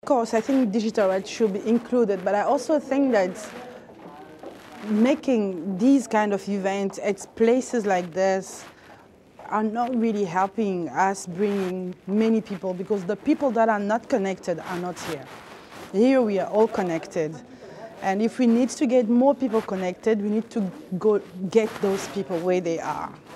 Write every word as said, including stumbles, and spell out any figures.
course, I think digital rights should be included, but I also think that making these kind of events at places like this are not really helping us bringing many people, because the people that are not connected are not here. Here we are all connected. And if we need to get more people connected, we need to go get those people where they are.